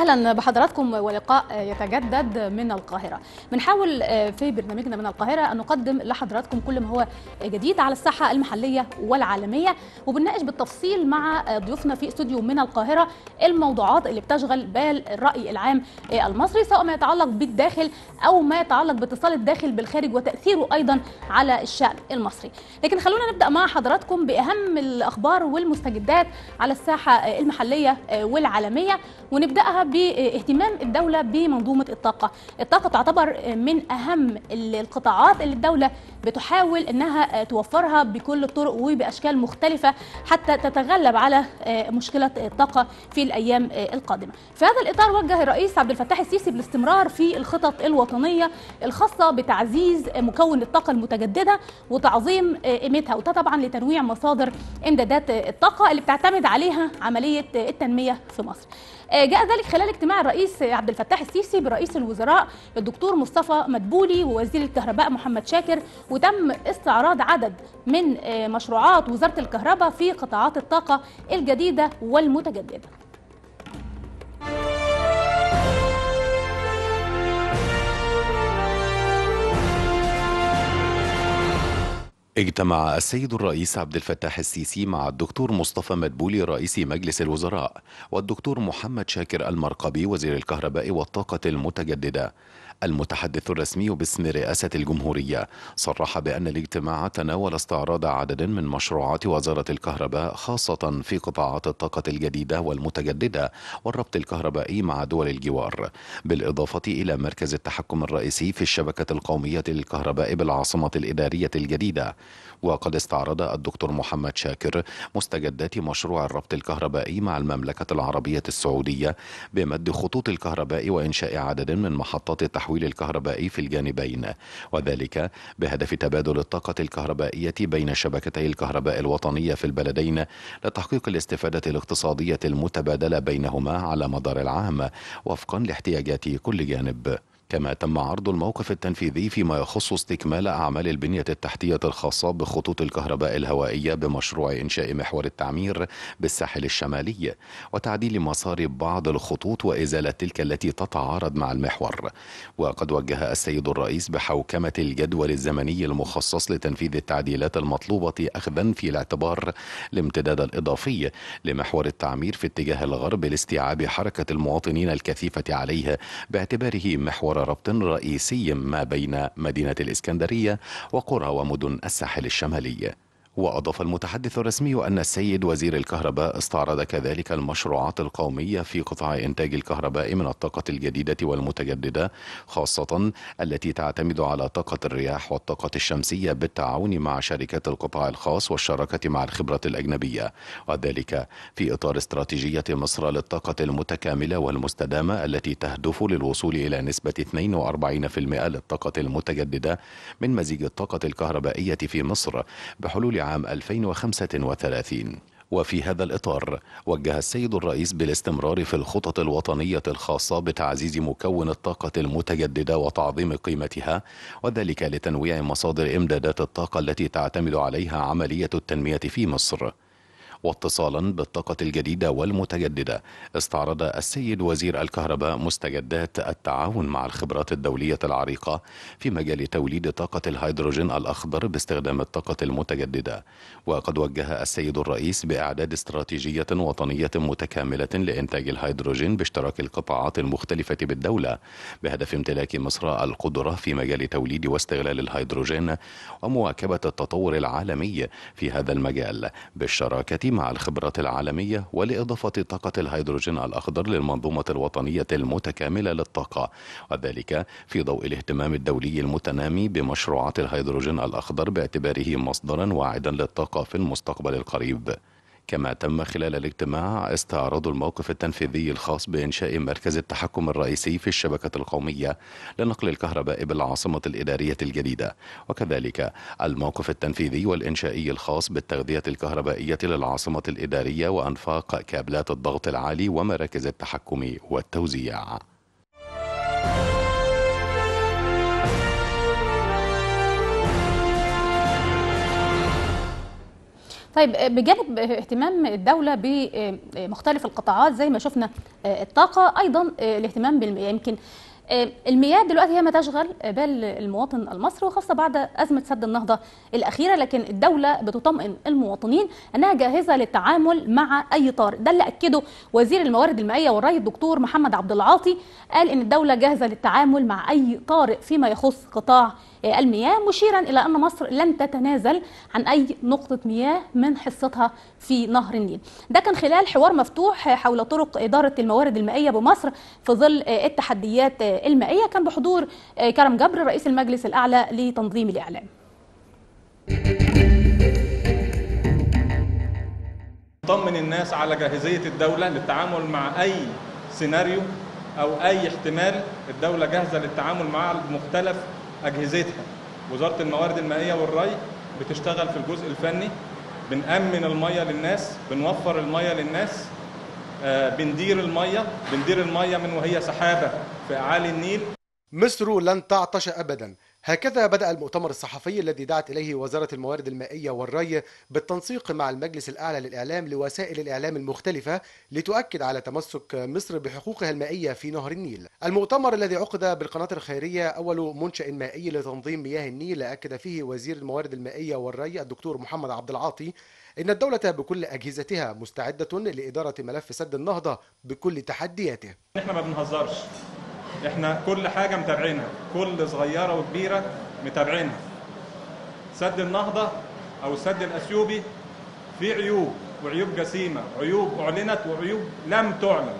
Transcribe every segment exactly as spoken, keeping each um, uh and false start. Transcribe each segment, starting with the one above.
أهلا بحضراتكم ولقاء يتجدد من القاهرة. بنحاول في برنامجنا من القاهرة أن نقدم لحضراتكم كل ما هو جديد على الساحة المحلية والعالمية، وبنناقش بالتفصيل مع ضيوفنا في استوديو من القاهرة الموضوعات اللي بتشغل بال الرأي العام المصري، سواء ما يتعلق بالداخل أو ما يتعلق باتصال الداخل بالخارج وتأثيره أيضا على الشأن المصري. لكن خلونا نبدأ مع حضراتكم بأهم الأخبار والمستجدات على الساحة المحلية والعالمية، ونبدأها باهتمام الدولة بمنظومة الطاقة. الطاقة تعتبر من أهم القطاعات اللي الدولة بتحاول أنها توفرها بكل الطرق وبأشكال مختلفة حتى تتغلب على مشكلة الطاقة في الأيام القادمة. في هذا الإطار وجه الرئيس عبد الفتاح السيسي بالاستمرار في الخطط الوطنية الخاصة بتعزيز مكون الطاقة المتجددة وتعظيم قيمتها، وده طبعا لتنويع مصادر إمدادات الطاقة اللي بتعتمد عليها عملية التنمية في مصر. جاء ذلك خلال اجتماع الرئيس عبد الفتاح السيسي برئيس الوزراء الدكتور مصطفى مدبولي ووزير الكهرباء محمد شاكر، وتم استعراض عدد من مشروعات وزارة الكهرباء في قطاعات الطاقة الجديدة والمتجددة. اجتمع السيد الرئيس عبد الفتاح السيسي مع الدكتور مصطفى مدبولي رئيس مجلس الوزراء والدكتور محمد شاكر المرقبي وزير الكهرباء والطاقة المتجددة. المتحدث الرسمي باسم رئاسة الجمهورية صرح بأن الاجتماع تناول استعراض عدد من مشروعات وزارة الكهرباء خاصة في قطاعات الطاقة الجديدة والمتجددة والربط الكهربائي مع دول الجوار، بالإضافة إلى مركز التحكم الرئيسي في الشبكة القومية للكهرباء بالعاصمة الإدارية الجديدة. وقد استعرض الدكتور محمد شاكر مستجدات مشروع الربط الكهربائي مع المملكة العربية السعودية بمد خطوط الكهرباء وإنشاء عدد من محطات التحويل الكهربائي في الجانبين، وذلك بهدف تبادل الطاقة الكهربائية بين شبكتي الكهرباء الوطنية في البلدين لتحقيق الاستفادة الاقتصادية المتبادلة بينهما على مدار العام وفقا لاحتياجات كل جانب. كما تم عرض الموقف التنفيذي فيما يخص استكمال أعمال البنية التحتية الخاصة بخطوط الكهرباء الهوائية بمشروع إنشاء محور التعمير بالساحل الشمالي وتعديل مسار بعض الخطوط وإزالة تلك التي تتعارض مع المحور. وقد وجه السيد الرئيس بحوكمة الجدول الزمني المخصص لتنفيذ التعديلات المطلوبة أخذا في الاعتبار الامتداد الإضافي لمحور التعمير في اتجاه الغرب لاستيعاب حركة المواطنين الكثيفة عليه باعتباره محور ربط رئيسي ما بين مدينة الإسكندرية وقرى ومدن الساحل الشمالي. وأضاف المتحدث الرسمي أن السيد وزير الكهرباء استعرض كذلك المشروعات القومية في قطاع إنتاج الكهرباء من الطاقة الجديدة والمتجددة، خاصة التي تعتمد على طاقة الرياح والطاقة الشمسية بالتعاون مع شركات القطاع الخاص والشراكة مع الخبرة الأجنبية، وذلك في إطار استراتيجية مصر للطاقة المتكاملة والمستدامة التي تهدف للوصول إلى نسبة اثنين وأربعين بالمئة للطاقة المتجددة من مزيج الطاقة الكهربائية في مصر بحلول عام ألفين وخمسة وثلاثين. وفي هذا الإطار وجه السيد الرئيس بالاستمرار في الخطط الوطنية الخاصة بتعزيز مكون الطاقة المتجددة وتعظيم قيمتها، وذلك لتنويع مصادر إمدادات الطاقة التي تعتمد عليها عملية التنمية في مصر. واتصالا بالطاقة الجديدة والمتجددة استعرض السيد وزير الكهرباء مستجدات التعاون مع الخبرات الدولية العريقة في مجال توليد طاقة الهيدروجين الأخضر باستخدام الطاقة المتجددة. وقد وجه السيد الرئيس بإعداد استراتيجية وطنية متكاملة لإنتاج الهيدروجين باشتراك القطاعات المختلفة بالدولة بهدف امتلاك مصر القدرة في مجال توليد واستغلال الهيدروجين ومواكبة التطور العالمي في هذا المجال بالشراكة مع الخبرات العالمية ولإضافة طاقة الهيدروجين الأخضر للمنظومة الوطنية المتكاملة للطاقة، وذلك في ضوء الاهتمام الدولي المتنامي بمشروعات الهيدروجين الأخضر باعتباره مصدرا واعدا للطاقة في المستقبل القريب. كما تم خلال الاجتماع استعراض الموقف التنفيذي الخاص بإنشاء مركز التحكم الرئيسي في الشبكة القومية لنقل الكهرباء بالعاصمة الإدارية الجديدة، وكذلك الموقف التنفيذي والإنشائي الخاص بالتغذية الكهربائية للعاصمة الإدارية وأنفاق كابلات الضغط العالي ومراكز التحكم والتوزيع. طيب بجانب اهتمام الدولة بمختلف القطاعات زي ما شفنا الطاقة، أيضا الاهتمام بالمياه. يمكن المياه دلوقتي هي ما تشغل بال المواطن المصري، وخاصة بعد أزمة سد النهضة الأخيرة، لكن الدولة بتطمئن المواطنين أنها جاهزة للتعامل مع أي طارئ. ده اللي أكده وزير الموارد المائية والري الدكتور محمد عبد العاطي، قال إن الدولة جاهزة للتعامل مع أي طارئ فيما يخص قطاع المياه، مشيرا إلى أن مصر لن تتنازل عن أي نقطة مياه من حصتها في نهر النيل. ده كان خلال حوار مفتوح حول طرق إدارة الموارد المائية بمصر في ظل التحديات المائية، كان بحضور كرم جبر رئيس المجلس الأعلى لتنظيم الإعلام. نطمن الناس على جاهزية الدولة للتعامل مع أي سيناريو أو أي احتمال. الدولة جاهزة للتعامل مع مختلف أجهزتها. وزارة الموارد المائية والري بتشتغل في الجزء الفني، بنأمن المية للناس، بنوفر المية للناس، آه بندير المية بندير المية من وهي سحابة في أعالي النيل. مصر لن تعطش أبدا. هكذا بدأ المؤتمر الصحفي الذي دعت إليه وزارة الموارد المائية والري بالتنسيق مع المجلس الأعلى للإعلام لوسائل الإعلام المختلفة لتؤكد على تمسك مصر بحقوقها المائية في نهر النيل. المؤتمر الذي عقد بالقناة الخيرية أول منشأ مائي لتنظيم مياه النيل، أكد فيه وزير الموارد المائية والري الدكتور محمد عبد العاطي إن الدولة بكل أجهزتها مستعدة لإدارة ملف سد النهضة بكل تحدياته. إحنا ما بنهزرش، احنا كل حاجة متابعينها، كل صغيرة وكبيرة متابعينها. سد النهضة او السد الاثيوبي فيه عيوب، وعيوب جسيمة، عيوب اعلنت وعيوب لم تعلن.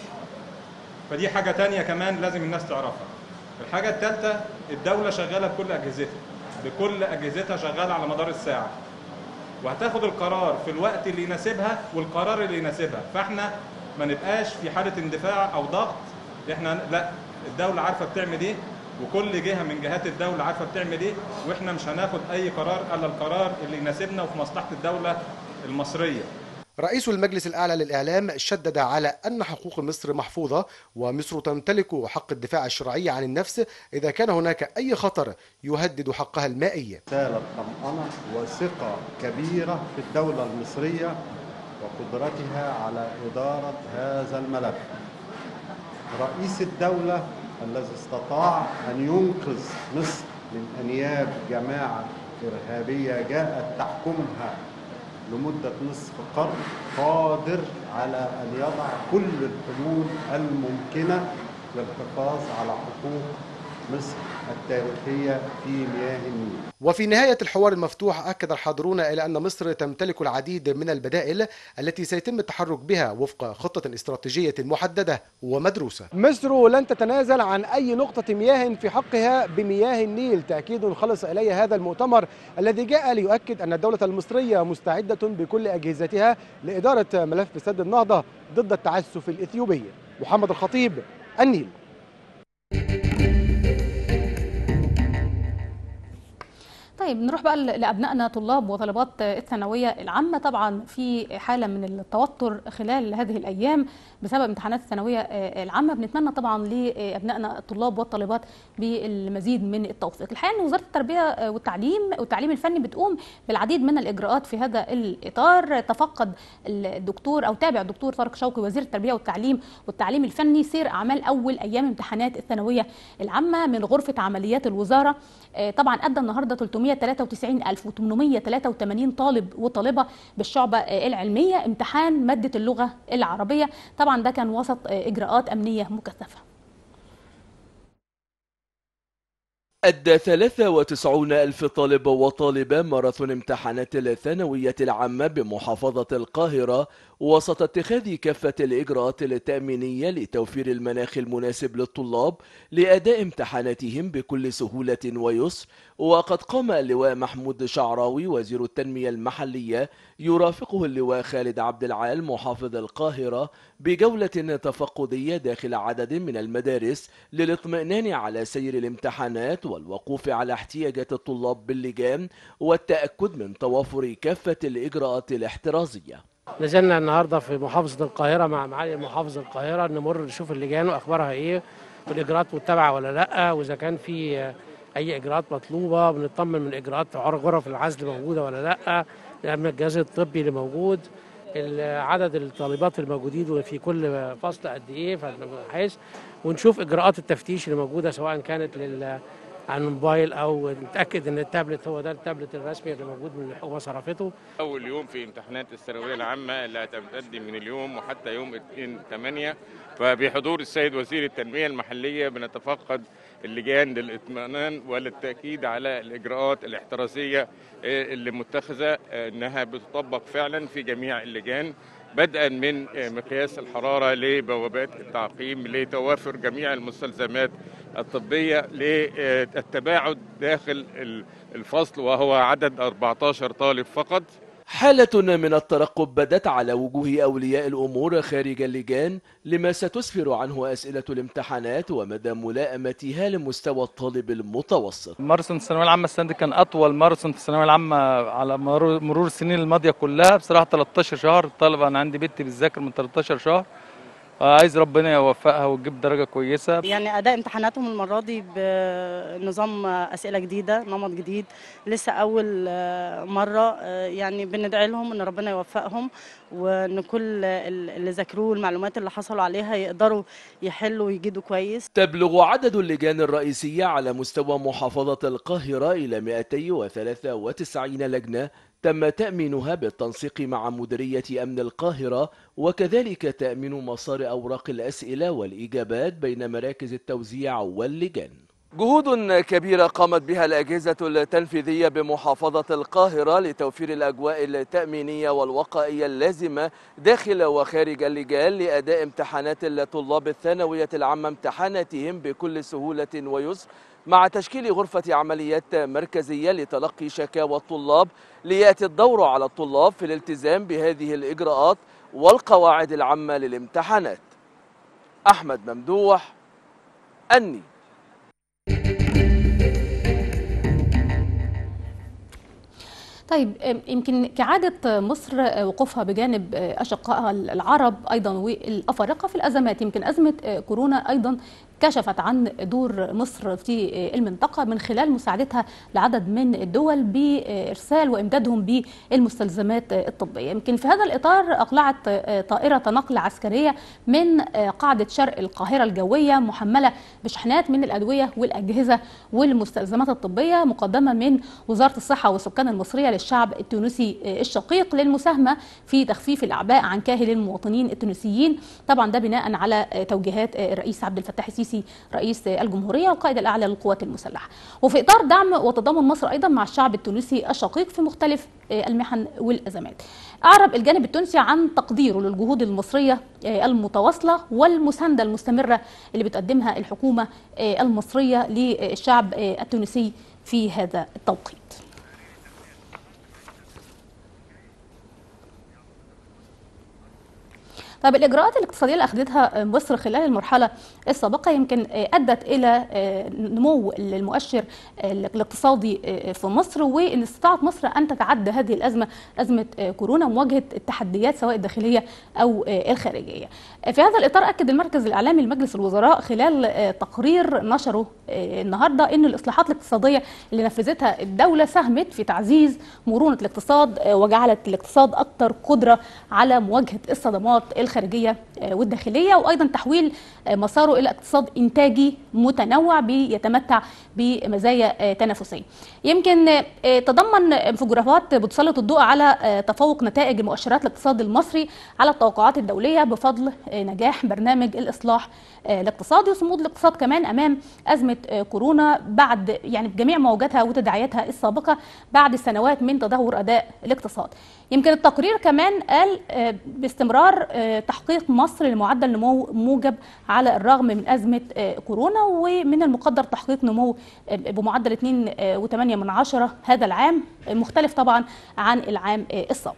فدي حاجة تانية كمان لازم الناس تعرفها. الحاجة الثالثة، الدولة شغالة بكل اجهزتها، بكل اجهزتها شغالة على مدار الساعة، وهتاخد القرار في الوقت اللي يناسبها والقرار اللي يناسبها. فاحنا ما نبقاش في حالة اندفاع او ضغط. احنا لا، الدولة عارفة بتعمل ايه، وكل جهة من جهات الدولة عارفة بتعمل ايه، واحنا مش هناخد اي قرار الا القرار اللي يناسبنا وفي مصلحة الدولة المصرية. رئيس المجلس الأعلى للإعلام شدد على أن حقوق مصر محفوظة، ومصر تمتلك حق الدفاع الشرعي عن النفس إذا كان هناك أي خطر يهدد حقها المائي. رسالة طمأنة وثقة كبيرة في الدولة المصرية وقدرتها على إدارة هذا الملف. رئيس الدولة الذي استطاع أن ينقذ مصر من أنياب جماعة إرهابية جاءت تحكمها لمدة نصف قرن، قادر على أن يضع كل الحلول الممكنة للحفاظ على حقوق مصر التاريخية في مياه النيل. وفي نهاية الحوار المفتوح أكد الحاضرون إلى أن مصر تمتلك العديد من البدائل التي سيتم التحرك بها وفق خطة استراتيجية محددة ومدروسة. مصر لن تتنازل عن أي نقطة مياه في حقها بمياه النيل، تأكيد خلص إليه هذا المؤتمر الذي جاء ليؤكد أن الدولة المصرية مستعدة بكل أجهزتها لإدارة ملف سد النهضة ضد التعسف الإثيوبي. محمد الخطيب، النيل. طيب نروح بقى لأبنائنا طلاب وطالبات الثانوية العامة. طبعا في حالة من التوتر خلال هذه الأيام بسبب امتحانات الثانوية العامة. بنتمنى طبعا لأبنائنا الطلاب والطالبات بالمزيد من التوفيق. الحقيقة أن وزارة التربية والتعليم والتعليم الفني بتقوم بالعديد من الإجراءات في هذا الإطار. تفقد الدكتور أو تابع الدكتور طارق شوقي وزير التربية والتعليم والتعليم الفني سير أعمال أول أيام امتحانات الثانوية العامة من غرفة عمليات الوزارة. طبعا أدى النهاردة ثلاثمائة وثلاثة وتسعين ألف وثمانمائة وثلاثة وثمانين طالب وطالبة بالشعبة العلمية امتحان مادة اللغة العربية. طبعا ده كان وسط إجراءات أمنية مكثفة. أدى ثلاثة وتسعين ألف طالب وطالبة ماراثون امتحانات الثانوية العامة بمحافظة القاهرة وسط اتخاذ كافة الإجراءات التأمينية لتوفير المناخ المناسب للطلاب لأداء امتحاناتهم بكل سهولة ويسر. وقد قام اللواء محمود شعراوي وزير التنمية المحلية يرافقه اللواء خالد عبد العال محافظ القاهرة بجولة تفقدية داخل عدد من المدارس للاطمئنان على سير الامتحانات والوقوف على احتياجات الطلاب باللجان والتأكد من توافر كافة الإجراءات الاحترازية. نزلنا النهارده في محافظة القاهرة مع معالي محافظ القاهرة نمر نشوف اللجان واخبارها ايه والاجراءات متبعة ولا لا، واذا كان في اي اجراءات مطلوبه، بنطمن من اجراءات غرف العزل موجوده ولا لا، من الجهاز الطبي اللي موجود، عدد الطالبات الموجودين في كل فصل قد ايه، بحيث ونشوف اجراءات التفتيش اللي موجوده سواء كانت لل على الموبايل او نتاكد ان التابلت هو ده التابلت الرسمي اللي موجود من الحكومه صرفته. اول يوم في امتحانات الثانويه العامه اللي هتمتد من اليوم وحتى يوم اثنين ثمانية، فبحضور السيد وزير التنميه المحليه بنتفقد اللجان للاطمئنان وللتاكيد على الاجراءات الاحترازيه اللي متخذه انها بتطبق فعلا في جميع اللجان، بدءا من مقياس الحراره لبوابات التعقيم لتوافر جميع المستلزمات الطبيه للتباعد داخل الفصل وهو عدد أربعة عشر طالب فقط. حالة من الترقب بدت على وجوه أولياء الأمور خارج اللجان لما ستسفر عنه أسئلة الامتحانات ومدى ملائمتها لمستوى الطالب المتوسط. ماراثون الثانوية العامة السنة دي كان أطول ماراثون في الثانوية العامة على مرور السنين الماضية كلها، بصراحة ثلاثة عشر شهر. الطالبة أنا عندي بنتي بتذاكر من ثلاثة عشر شهر، عايز ربنا يوفقها وتجيب درجة كويسة. يعني أداء امتحاناتهم المرة دي بنظام أسئلة جديدة، نمط جديد، لسه أول مرة، يعني بندعي لهم إن ربنا يوفقهم وإن كل اللي ذاكروه المعلومات اللي حصلوا عليها يقدروا يحلوا ويجيدوا كويس. تبلغ عدد اللجان الرئيسية على مستوى محافظة القاهرة إلى مئتين وثلاثة وتسعين لجنة تم تأمينها بالتنسيق مع مديرية أمن القاهرة، وكذلك تأمين مسار أوراق الأسئلة والإجابات بين مراكز التوزيع واللجان. جهود كبيرة قامت بها الأجهزة التنفيذية بمحافظة القاهرة لتوفير الأجواء التأمينية والوقائية اللازمة داخل وخارج اللجان لأداء امتحانات الطلاب الثانوية العامة امتحاناتهم بكل سهولة ويسر، مع تشكيل غرفة عمليات مركزية لتلقي شكاوى الطلاب، ليأتي الدور على الطلاب في الالتزام بهذه الإجراءات والقواعد العامة للامتحانات. أحمد ممدوح، أني. طيب، يمكن كعادة مصر وقوفها بجانب أشقائها العرب أيضا والأفارقة في الأزمات، يمكن أزمة كورونا أيضا كشفت عن دور مصر في المنطقة من خلال مساعدتها لعدد من الدول بإرسال وإمدادهم بالمستلزمات الطبية. يمكن في هذا الإطار أقلعت طائرة نقل عسكرية من قاعدة شرق القاهرة الجوية محملة بشحنات من الأدوية والأجهزة والمستلزمات الطبية مقدمة من وزارة الصحة والسكان المصرية للشعب التونسي الشقيق للمساهمة في تخفيف الأعباء عن كاهل المواطنين التونسيين، طبعا ده بناء على توجيهات الرئيس عبد الفتاح السيسي رئيس الجمهورية والقائد الأعلى للقوات المسلحة، وفي إطار دعم وتضامن مصر أيضا مع الشعب التونسي الشقيق في مختلف المحن والأزمات. أعرب الجانب التونسي عن تقديره للجهود المصرية المتواصلة والمساندة المستمرة اللي بتقدمها الحكومة المصرية للشعب التونسي في هذا التوقيت. طيب، الإجراءات الاقتصادية اللي أخذتها مصر خلال المرحلة السابقة يمكن أدت إلى نمو المؤشر الاقتصادي في مصر، وإن استطاعت مصر أن تتعدى هذه الأزمة، أزمة كورونا، ومواجهة التحديات سواء الداخلية أو الخارجية. في هذا الإطار أكد المركز الإعلامي لمجلس الوزراء خلال تقرير نشره النهاردة إن الإصلاحات الاقتصادية اللي نفذتها الدولة ساهمت في تعزيز مرونة الاقتصاد وجعلت الاقتصاد أكثر قدرة على مواجهة الصدمات الخارجية والداخلية، وأيضا تحويل مساره إلى اقتصاد إنتاجي متنوع بيتمتع بمزايا تنافسية. يمكن تضمن انفجارات بتسلط الضوء على تفوق نتائج المؤشرات الاقتصاد المصري على التوقعات الدولية بفضل نجاح برنامج الإصلاح الاقتصادي وصمود الاقتصاد كمان أمام أزمة كورونا بعد يعني بجميع موجاتها وتداعياتها السابقة بعد سنوات من تدهور أداء الاقتصاد. يمكن التقرير كمان قال باستمرار تحقيق مصر لمعدل نمو موجب على الرغم من أزمة كورونا، ومن المقدر تحقيق نمو بمعدل اثنين فاصلة ثمانية من عشرة هذا العام، مختلف طبعا عن العام السابق.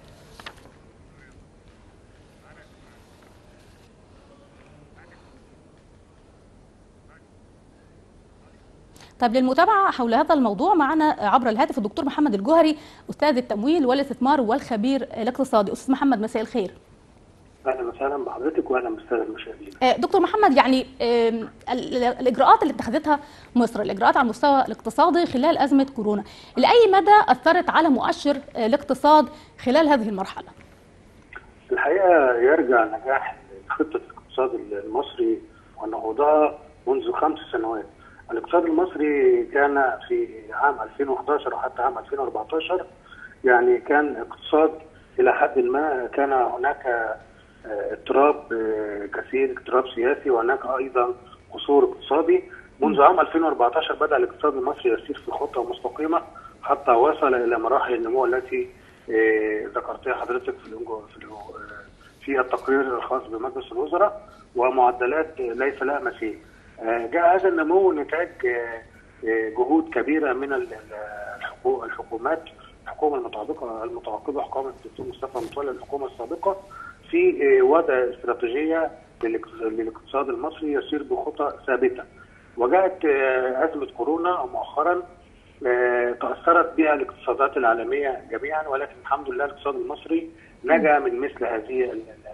طيب، للمتابعة حول هذا الموضوع معنا عبر الهاتف الدكتور محمد الجوهري، أستاذ التمويل والاستثمار والخبير الاقتصادي. أستاذ محمد، مساء الخير. اهلا وسهلا بحضرتك واهلا بالساده المشاهدين. دكتور محمد، يعني الاجراءات اللي اتخذتها مصر، الاجراءات على المستوى الاقتصادي خلال ازمه كورونا، لاي مدى اثرت على مؤشر الاقتصاد خلال هذه المرحله؟ الحقيقه يرجع نجاح خطه الاقتصاد المصري ونهوضها منذ خمس سنوات. الاقتصاد المصري كان في عام ألفين وأحد عشر وحتى عام ألفين وأربعة عشر يعني كان اقتصاد الى حد ما، كان هناك اضطراب كثير، اضطراب سياسي، وهناك ايضا قصور اقتصادي. منذ عام ألفين وأربعة عشر بدا الاقتصاد المصري يسير في خطه مستقيمه حتى وصل الى مراحل النمو التي ذكرتها حضرتك في في التقرير الخاص بمجلس الوزراء، ومعدلات ليس لها مثيل. جاء هذا النمو نتاج جهود كبيره من الحكومات، الحكومه المتعاقبه المتعاقبه حكومه الدكتور مصطفى متولي، الحكومه السابقه، في وضع استراتيجيه للاقتصاد المصري يسير بخطى ثابته. وجاءت ازمه كورونا مؤخرا تاثرت بها الاقتصادات العالميه جميعا، ولكن الحمد لله الاقتصاد المصري نجا من مثل هذه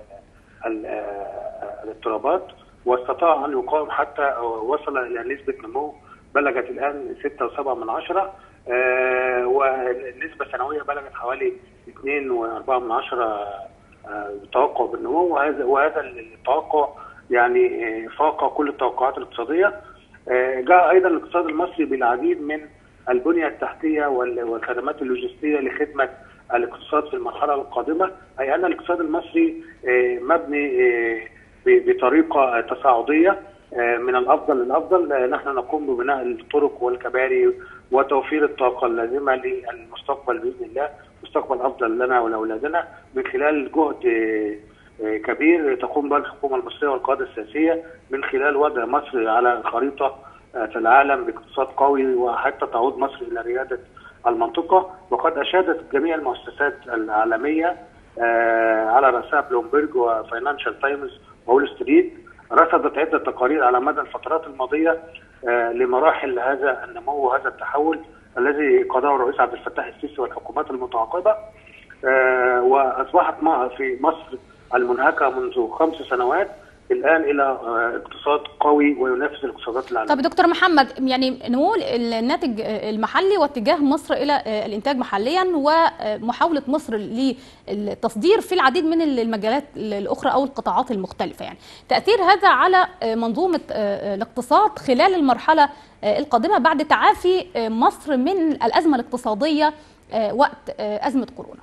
الاضطرابات، واستطاع ان يقاوم حتى وصل الى نسبه نمو بلغت الان ستة وسبعة من عشرة، آه والنسبه السنويه بلغت حوالي اثنين وأربعة من عشرة توقع بالنمو، وهذا وهذا التوقع يعني فاق كل التوقعات الاقتصاديه. آه جاء ايضا الاقتصاد المصري بالعديد من البنيه التحتيه والخدمات اللوجستيه لخدمه الاقتصاد في المرحله القادمه، اي ان الاقتصاد المصري آه مبني آه بطريقه تصاعديه من الافضل للافضل. نحن نقوم ببناء الطرق والكباري وتوفير الطاقه اللازمه للمستقبل باذن الله، مستقبل افضل لنا ولاولادنا، من خلال جهد كبير تقوم به الحكومه المصريه والقياده السياسيه من خلال وضع مصر على خريطه في العالم باقتصاد قوي، وحتى تعود مصر الى رياده المنطقه. وقد اشادت جميع المؤسسات العالميه على راسها بلومبرج وفاينانشال تايمز وول ستريت، رصدت عده تقارير على مدى الفترات الماضيه لمراحل هذا النمو وهذا التحول الذي قاده الرئيس عبد الفتاح السيسي والحكومات المتعاقبه، واصبحت في مصر المنهكه منذ خمس سنوات الان الى اقتصاد قوي وينافس الاقتصادات العالميه. طب دكتور محمد، يعني نمو الناتج المحلي واتجاه مصر الى الانتاج محليا ومحاوله مصر للتصدير في العديد من المجالات الاخرى او القطاعات المختلفه، يعني تاثير هذا على منظومه الاقتصاد خلال المرحله القادمه بعد تعافي مصر من الازمه الاقتصاديه وقت ازمه كورونا؟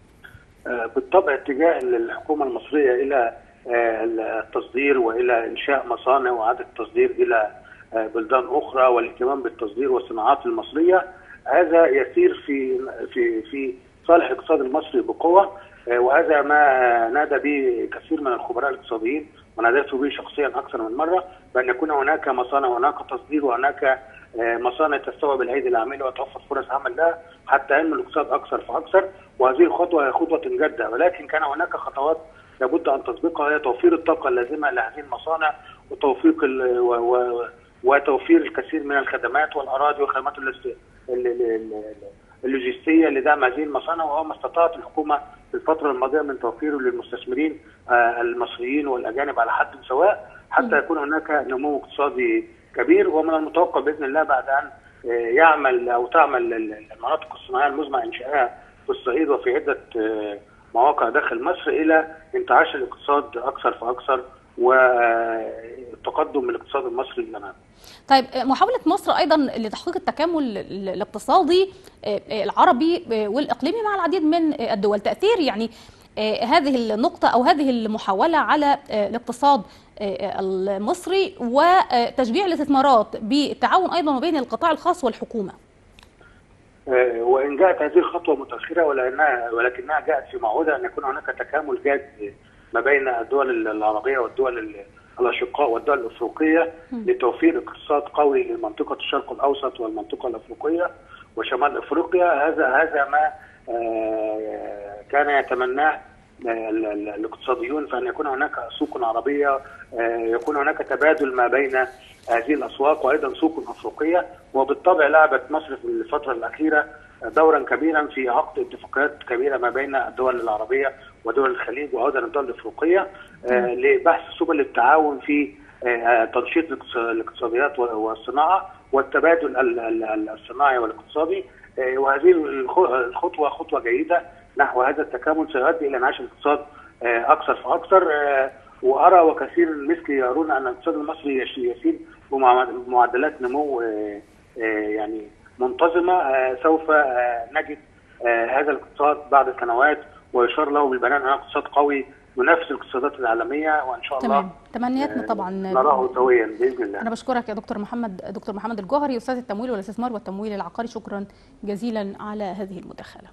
بالطبع اتجاه الحكومه المصريه الى التصدير والى انشاء مصانع واعاده التصدير الى بلدان اخرى والاهتمام بالتصدير والصناعات المصريه، هذا يسير في في في صالح الاقتصاد المصري بقوه، وهذا ما نادى به كثير من الخبراء الاقتصاديين وناديت به شخصيا اكثر من مره، بان يكون هناك مصانع وهناك تصدير وهناك مصانع تستوعب الايدي العامله وتوفر فرص عمل لها حتى ينمو الاقتصاد اكثر فاكثر. وهذه الخطوه هي خطوه جاده، ولكن كان هناك خطوات لابد ان تسبقها، هي توفير الطاقه اللازمه لهذه المصانع وتوفيق ال و و وتوفير الكثير من الخدمات والاراضي والخدمات اللوجستيه لدعم هذه المصانع، وهو ما استطاعت الحكومه في الفتره الماضيه من توفيره للمستثمرين المصريين والاجانب على حد سواء، حتى يكون هناك نمو اقتصادي كبير. ومن المتوقع باذن الله بعد ان يعمل او تعمل المناطق الصناعيه المزمع انشائها في الصعيد وفي عده مواقع داخل مصر الى انتعاش الاقتصاد اكثر فاكثر والتقدم الاقتصاد المصري للامام. طيب، محاولة مصر أيضا لتحقيق التكامل الاقتصادي العربي والإقليمي مع العديد من الدول، تأثير يعني هذه النقطة أو هذه المحاولة على الاقتصاد المصري وتشجيع الاستثمارات بالتعاون أيضا ما بين القطاع الخاص والحكومة. وإن جاءت هذه الخطوة متأخرة ولكنها ولكنها جاءت في موعدها أن يكون هناك تكامل جاد ما بين الدول العربية والدول الأشقاء والدول الأفريقية لتوفير اقتصاد قوي لمنطقة الشرق الأوسط والمنطقة الأفريقية وشمال أفريقيا. هذا هذا ما كان يتمناه الاقتصاديون، فأن يكون هناك سوق عربية، يكون هناك تبادل ما بين هذه الأسواق وأيضا سوق أفريقية. وبالطبع لعبت مصر في الفترة الأخيرة دورا كبيرا في عقد اتفاقيات كبيره ما بين الدول العربيه ودول الخليج وايضا الدول الافريقيه لبحث سبل التعاون في تنشيط الاقتصاديات والصناعه والتبادل الصناعي والاقتصادي. وهذه الخطوه خطوه جيده نحو هذا التكامل سيؤدي الى انعاش الاقتصاد اكثر فاكثر. وارى وكثير مثلي يرون ان الاقتصاد المصري يسير بمعدلات نمو يعني منتظمه. سوف نجد هذا الاقتصاد بعد سنوات ويشار له بالبنان انه اقتصاد قوي ينافس الاقتصادات العالميه، وان شاء الله تمام. تمنياتنا طبعا نراه سويا باذن الله. انا بشكرك يا دكتور محمد دكتور محمد الجوهري استاذ التمويل والاستثمار والتمويل العقاري، شكرا جزيلا على هذه المداخله.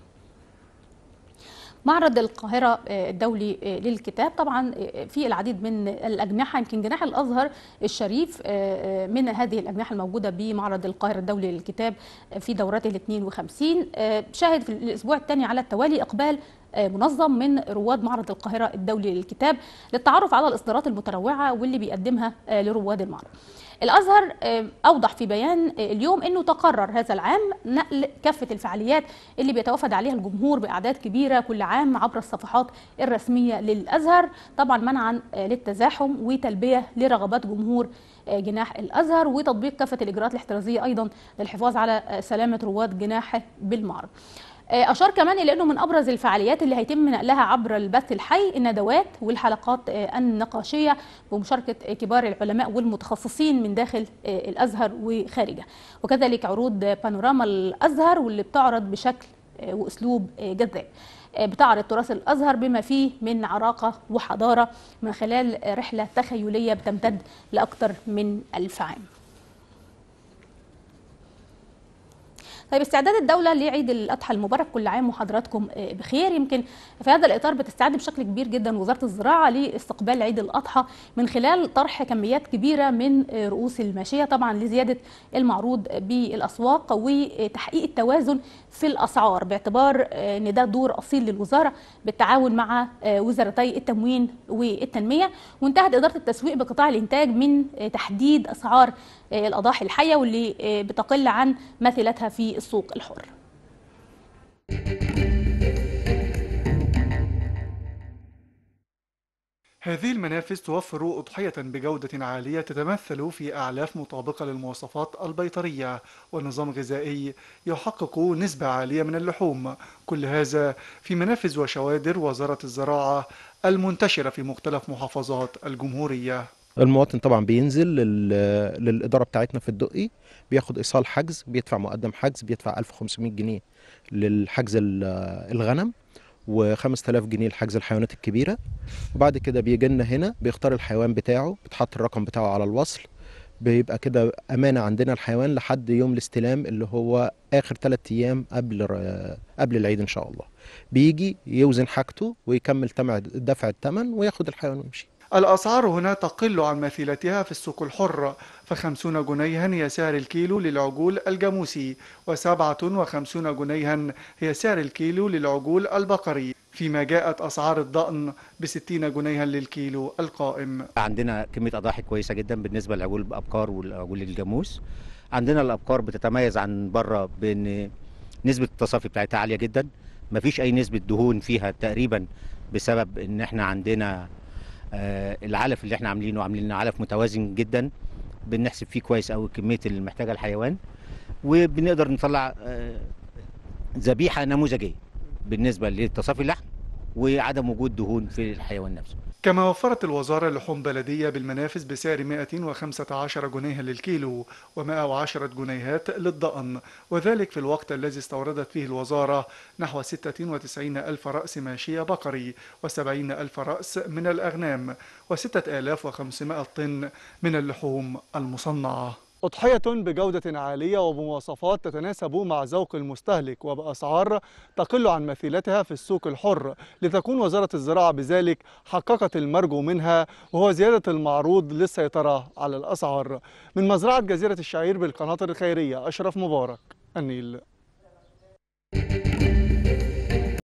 معرض القاهرة الدولي للكتاب طبعا في العديد من الأجنحة، يمكن جناح الأزهر الشريف من هذه الأجنحة الموجودة بمعرض القاهرة الدولي للكتاب في دورته ال اثنين وخمسين شاهد في الأسبوع الثاني على التوالي إقبال منظم من رواد معرض القاهرة الدولي للكتاب للتعرف على الإصدارات المتنوعة واللي بيقدمها لرواد المعرض. الأزهر أوضح في بيان اليوم أنه تقرر هذا العام نقل كافة الفعاليات اللي بيتوافد عليها الجمهور بأعداد كبيرة كل عام عبر الصفحات الرسمية للأزهر، طبعا منعا للتزاحم وتلبية لرغبات جمهور جناح الأزهر وتطبيق كافة الإجراءات الاحترازية أيضا للحفاظ على سلامة رواد جناحه بالمعرض. أشار كمان إلى أنه من أبرز الفعاليات اللي هيتم نقلها عبر البث الحي الندوات والحلقات النقاشية بمشاركة كبار العلماء والمتخصصين من داخل الأزهر وخارجه، وكذلك عروض بانوراما الأزهر واللي بتعرض بشكل وأسلوب جذاب، بتعرض تراث الأزهر بما فيه من عراقة وحضارة من خلال رحلة تخيلية بتمتد لأكثر من ألف عام. طيب استعداد الدولة لعيد الأضحى المبارك، كل عام وحضراتكم بخير. يمكن في هذا الإطار بتستعد بشكل كبير جدا وزارة الزراعة لاستقبال عيد الأضحى من خلال طرح كميات كبيرة من رؤوس الماشية طبعا لزيادة المعروض بالأسواق وتحقيق التوازن في الأسعار، باعتبار أن ده دور أصيل للوزارة بالتعاون مع وزارتي التموين والتنمية. وانتهت إدارة التسويق بقطاع الإنتاج من تحديد أسعار الأضاحي الحية واللي بتقل عن مثيلتها في السوق الحر. هذه المنافذ توفر أضحية بجودة عالية تتمثل في أعلاف مطابقة للمواصفات البيطرية ونظام غذائي يحقق نسبة عالية من اللحوم، كل هذا في منافذ وشوادر وزارة الزراعة المنتشرة في مختلف محافظات الجمهورية. المواطن طبعا بينزل للإدارة بتاعتنا في الدقي، بياخد إيصال حجز، بيدفع مقدم حجز، بيدفع ألف وخمسمائة جنيه للحجز الغنم وخمسة آلاف جنيه لحجز الحيوانات الكبيرة. وبعد كده بيجي لنا هنا بيختار الحيوان بتاعه، بتحط الرقم بتاعه على الوصل، بيبقى كده أمانة عندنا الحيوان لحد يوم الاستلام اللي هو آخر ثلاثة أيام قبل قبل العيد إن شاء الله. بيجي يوزن حاجته ويكمل دفع الثمن وياخد الحيوان ويمشي. الأسعار هنا تقل عن مثيلتها في السوق الحر، فخمسون جنيها هي سعر الكيلو للعجول الجاموسي، وسبعة وخمسون جنيها هي سعر الكيلو للعجول البقري، فيما جاءت أسعار الضأن بستين جنيها للكيلو القائم. عندنا كمية أضاحي كويسة جدا بالنسبة للعجول الأبقار والعجول الجاموس. عندنا الأبقار بتتميز عن بره بأن نسبة التصافي بتاعتها عالية جدا، مفيش أي نسبة دهون فيها تقريبا، بسبب أن احنا عندنا آه العلف اللي احنا عاملينه عاملين علف متوازن جدا، بنحسب فيه كويس قوي كميه اللي محتاجها الحيوان، وبنقدر نطلع آه ذبيحه نموذجيه بالنسبه لتصافي اللحم وعدم وجود دهون في الحيوان نفسه. كما وفرت الوزارة لحوم بلدية بالمنافذ بسعر مائة وخمسة عشر جنيها للكيلو ومائة وعشرة جنيهات للضأن، وذلك في الوقت الذي استوردت فيه الوزارة نحو ستة وتسعين ألف رأس ماشية بقري وسبعين ألف رأس من الأغنام وستة آلاف وخمسمائة طن من اللحوم المصنعة. أضحية بجودة عالية وبمواصفات تتناسب مع ذوق المستهلك وبأسعار تقل عن مثيلتها في السوق الحر، لتكون وزارة الزراعة بذلك حققت المرجو منها وهو زيادة المعروض للسيطرة على الأسعار. من مزرعة جزيرة الشعير بالقناطر الخيرية، أشرف مبارك، النيل.